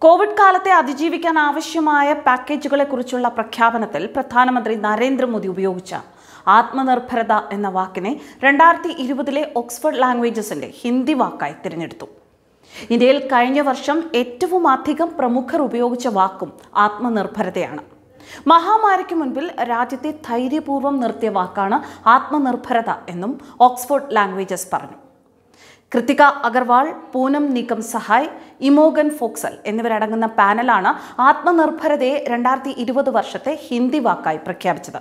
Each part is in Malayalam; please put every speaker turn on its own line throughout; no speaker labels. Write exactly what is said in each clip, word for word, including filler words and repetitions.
കോവിഡ് കാലത്തെ അതിജീവിക്കാൻ ആവശ്യമായ പാക്കേജുകളെക്കുറിച്ചുള്ള പ്രഖ്യാപനത്തിൽ പ്രധാനമന്ത്രി നരേന്ദ്രമോദി ഉപയോഗിച്ച ആത്മനിർഭരത എന്ന വാക്കിനെ രണ്ടായിരത്തി ഇരുപതിലെ ഓക്സ്ഫോർഡ് ലാംഗ്വേജസിന്റെ ഹിന്ദി വാക്കായി തിരഞ്ഞെടുത്തു. ഇന്ത്യയിൽ കഴിഞ്ഞ വർഷം ഏറ്റവും അധികം പ്രമുഖർ ഉപയോഗിച്ച വാക്കും ആത്മനിർഭരതയാണ്. മഹാമാരിക്ക് മുൻപിൽ രാജ്യത്തെ ധൈര്യപൂർവ്വം നിർത്തിയ വാക്കാണ് ആത്മനിർഭരത എന്നും ഓക്സ്ഫോർഡ് ലാംഗ്വേജസ് പറഞ്ഞു. കൃതിക അഗർവാൾ, പൂനം നിഗം സഹായ്, ഇമോഗൻ ഫോക്സൽ എന്നിവരടങ്ങുന്ന പാനലാണ് ആത്മനിർഭരതയെ രണ്ടായിരത്തി ഇരുപത് വർഷത്തെ ഹിന്ദി വാക്കായി പ്രഖ്യാപിച്ചത്.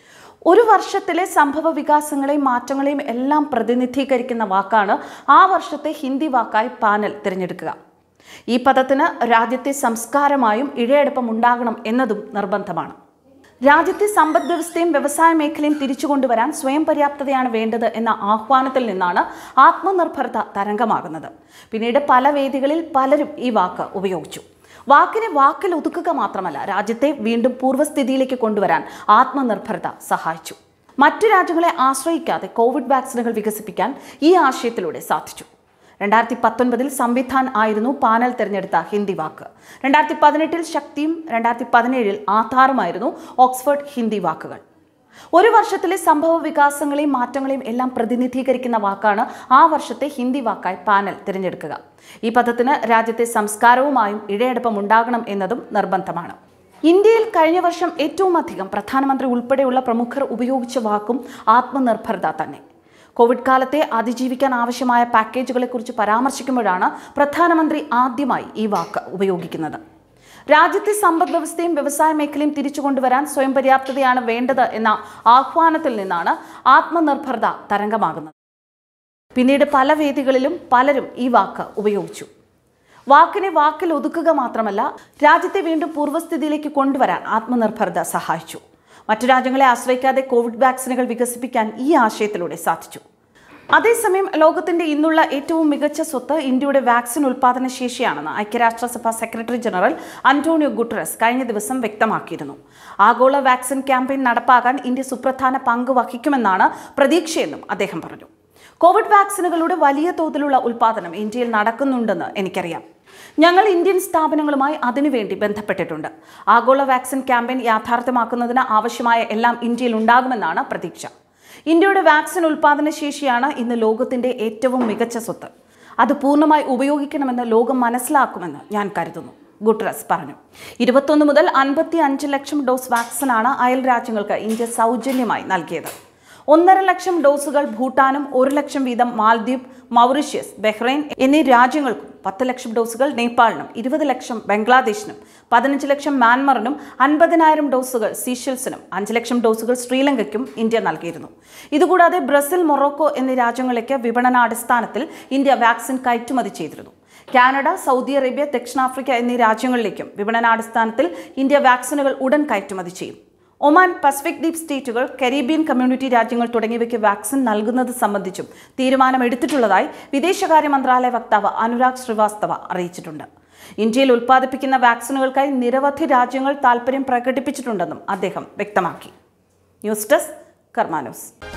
ഒരു വർഷത്തിലെ സംഭവ വികാസങ്ങളെയും മാറ്റങ്ങളെയും എല്ലാം പ്രതിനിധീകരിക്കുന്ന വാക്കാണ് ആ വർഷത്തെ ഹിന്ദി വാക്കായി പാനൽ തിരഞ്ഞെടുക്കുക. ഈ പദത്തിന് രാജ്യത്തെ സംസ്കാരമായും ഇഴയെടുപ്പം ഉണ്ടാകണം എന്നതും നിർബന്ധമാണ്. രാജ്യത്തെ സമ്പദ് വ്യവസ്ഥയും വ്യവസായ മേഖലയും തിരിച്ചുകൊണ്ടുവരാൻ സ്വയം പര്യാപ്തതയാണ് വേണ്ടത് എന്ന ആഹ്വാനത്തിൽ നിന്നാണ് ആത്മനിർഭരത തരംഗമാകുന്നത്. പിന്നീട് പല വേദികളിൽ പലരും ഈ വാക്ക് ഉപയോഗിച്ചു. വാക്കിനെ വാക്കിൽ ഒതുക്കുക മാത്രമല്ല, രാജ്യത്തെ വീണ്ടും പൂർവ്വസ്ഥിതിയിലേക്ക് കൊണ്ടുവരാൻ ആത്മനിർഭരത സഹായിച്ചു. മറ്റു രാജ്യങ്ങളെ ആശ്രയിക്കാതെ കോവിഡ് വാക്സിനുകൾ വികസിപ്പിക്കാൻ ഈ ആശയത്തിലൂടെ സാധിച്ചു. രണ്ടായിരത്തി പത്തൊൻപതിൽ സംവിധാൻ ആയിരുന്നു പാനൽ തിരഞ്ഞെടുത്ത ഹിന്ദി വാക്ക്. രണ്ടായിരത്തി പതിനെട്ടിൽ ശക്തിയും രണ്ടായിരത്തി പതിനേഴിൽ ആധാറുമായിരുന്നു ഓക്സ്ഫോർഡ് ഹിന്ദി വാക്കുകൾ. ഒരു വർഷത്തിലെ സംഭവ വികാസങ്ങളെയും മാറ്റങ്ങളെയും എല്ലാം പ്രതിനിധീകരിക്കുന്ന വാക്കാണ് ആ വർഷത്തെ ഹിന്ദി വാക്കായി പാനൽ തിരഞ്ഞെടുക്കുക. ഈ പദത്തിന് രാജ്യത്തെ സംസ്കാരവുമായും ഇഴയെടുപ്പം ഉണ്ടാകണം എന്നതും നിർബന്ധമാണ്. ഇന്ത്യയിൽ കഴിഞ്ഞ വർഷം ഏറ്റവും അധികം പ്രധാനമന്ത്രി ഉൾപ്പെടെയുള്ള പ്രമുഖർ ഉപയോഗിച്ച വാക്കും ആത്മനിർഭരത തന്നെ. കോവിഡ് കാലത്തെ അതിജീവിക്കാൻ ആവശ്യമായ പാക്കേജുകളെക്കുറിച്ച് പരാമർശിക്കുമ്പോഴാണ് പ്രധാനമന്ത്രി ആദ്യമായി ഈ വാക്ക് ഉപയോഗിക്കുന്നത്. രാജ്യത്തെ സമ്പദ് വ്യവസ്ഥയും വ്യവസായ മേഖലയും തിരിച്ചുകൊണ്ടുവരാൻ സ്വയം പര്യാപ്തതയാണ് വേണ്ടത് എന്ന ആഹ്വാനത്തിൽ നിന്നാണ് ആത്മനിർഭരത തരംഗമാകുന്നത്. പിന്നീട് പല വേദികളിലും പലരും ഈ വാക്ക് ഉപയോഗിച്ചു. വാക്കിനെ വാക്കിൽ ഒതുക്കുക മാത്രമല്ല, രാജ്യത്തെ വീണ്ടും പൂർവ്വസ്ഥിതിയിലേക്ക് കൊണ്ടുവരാൻ ആത്മനിർഭരത സഹായിച്ചു. മറ്റു രാജ്യങ്ങളെ ആശ്രയിക്കാതെ കോവിഡ് വാക്സിനുകൾ വികസിപ്പിക്കാൻ ഈ ആശയത്തിലൂടെ സാധിച്ചു. അതേസമയം ലോകത്തിന്റെ ഇന്നുള്ള ഏറ്റവും മികച്ച സ്വത്ത് ഇന്ത്യയുടെ വാക്സിൻ ഉൽപാദന ശേഷിയാണെന്ന് ഐക്യരാഷ്ട്രസഭ സെക്രട്ടറി ജനറൽ അന്റോണിയോ ഗുട്ടറസ് കഴിഞ്ഞ ദിവസം വ്യക്തമാക്കിയിരുന്നു. ആഗോള വാക്സിൻ ക്യാമ്പയിൻ നടപ്പാക്കാൻ ഇന്ത്യ സുപ്രധാന പങ്ക് വഹിക്കുമെന്നാണ് പ്രതീക്ഷയെന്നും അദ്ദേഹം പറഞ്ഞു. കോവിഡ് വാക്സിനുകളുടെ വലിയ തോതിലുള്ള ഉൽപാദനം ഇന്ത്യയിൽ നടക്കുന്നുണ്ടെന്ന് എനിക്കറിയാം. ഞങ്ങൾ ഇന്ത്യൻ സ്ഥാപനങ്ങളുമായി അതിനുവേണ്ടി ബന്ധപ്പെട്ടിട്ടുണ്ട്. ആഗോള വാക്സിൻ ക്യാമ്പയിൻ യാഥാർത്ഥ്യമാക്കുന്നതിന് ആവശ്യമായ എല്ലാം ഇന്ത്യയിൽ ഉണ്ടാകുമെന്നാണ് പ്രതീക്ഷ. ഇന്ത്യയുടെ വാക്സിൻ ഉൽപാദന ശേഷിയാണ് ഇന്ന് ലോകത്തിന്റെ ഏറ്റവും മികച്ച സ്വത്ത്. അത് പൂർണ്ണമായി ഉപയോഗിക്കണമെന്ന് ലോകം മനസ്സിലാക്കുമെന്ന് ഞാൻ കരുതുന്നു, ഗുട്ടറസ് പറഞ്ഞു. ഇരുപത്തൊന്ന് മുതൽ അൻപത്തി അഞ്ച് ലക്ഷം ഡോസ് വാക്സിനാണ് അയൽ രാജ്യങ്ങൾക്ക് ഇന്ത്യ സൗജന്യമായി നൽകിയത്. ഒന്നര ലക്ഷം ഡോസുകൾ ഭൂട്ടാനും ഒരു ലക്ഷം വീതം മാൽദ്വീപ്, മൗറീഷ്യസ്, ബഹ്റൈൻ എന്നീ രാജ്യങ്ങൾക്കും, പത്ത് ലക്ഷം ഡോസുകൾ നേപ്പാളിനും, ഇരുപത് ലക്ഷം ബംഗ്ലാദേശിനും, പതിനഞ്ച് ലക്ഷം മ്യാൻമറിനും, അൻപതിനായിരം ഡോസുകൾ സീഷെൽസിനും, അഞ്ച് ലക്ഷം ഡോസുകൾ ശ്രീലങ്കയ്ക്കും ഇന്ത്യ നൽകിയിരുന്നു. ഇതുകൂടാതെ ബ്രസീൽ, മൊറോക്കോ എന്നീ രാജ്യങ്ങളിലേക്ക് വിപണനാടിസ്ഥാനത്തിൽ ഇന്ത്യ വാക്സിൻ കയറ്റുമതി ചെയ്തിരുന്നു. കാനഡ, സൗദി അറേബ്യ, ദക്ഷിണാഫ്രിക്ക എന്നീ രാജ്യങ്ങളിലേക്കും വിപണനാടിസ്ഥാനത്തിൽ ഇന്ത്യ വാക്സിനുകൾ ഉടൻ കയറ്റുമതി ചെയ്യും. ഒമാൻ, പസഫിക് ദ്വീപ് സ്റ്റേറ്റുകൾ, കരീബിയൻ കമ്മ്യൂണിറ്റി രാജ്യങ്ങൾ തുടങ്ങിയവയ്ക്ക് വാക്സിൻ നൽകുന്നത് സംബന്ധിച്ചും തീരുമാനമെടുത്തിട്ടുള്ളതായി വിദേശകാര്യ മന്ത്രാലയ വക്താവ് അനുരാഗ് ശ്രീവാസ്തവ അറിയിച്ചിട്ടുണ്ട്. ഇന്ത്യയിൽ ഉൽപ്പാദിപ്പിക്കുന്ന വാക്സിനുകൾക്കായി നിരവധി രാജ്യങ്ങൾ താൽപ്പര്യം പ്രകടിപ്പിച്ചിട്ടുണ്ടെന്നും അദ്ദേഹം വ്യക്തമാക്കി. News desk, Karma news.